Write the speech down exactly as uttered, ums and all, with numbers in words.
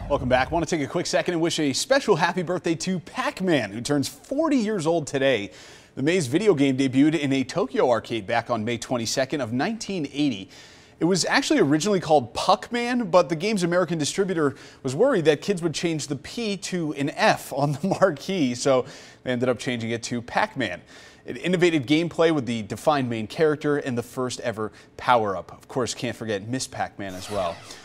Welcome back. I want to take a quick second and wish a special happy birthday to Pac-Man, who turns forty years old today. The Maze video game debuted in a Tokyo arcade back on May twenty-second of nineteen eighty. It was actually originally called Pac-Man, but the game's American distributor was worried that kids would change the P to an F on the marquee, so they ended up changing it to Pac-Man. It innovated gameplay with the defined main character and the first ever power-up. Of course, can't forget Miss Pac-Man as well.